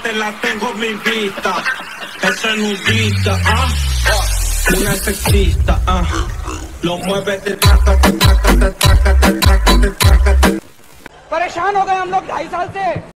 te la tengo en mi vista. Esa nudista, una sexista, lo mueve de trácate, trácate, trácate, trácate, trácate. परेशान हो गए हम लोग 2.5 साल से।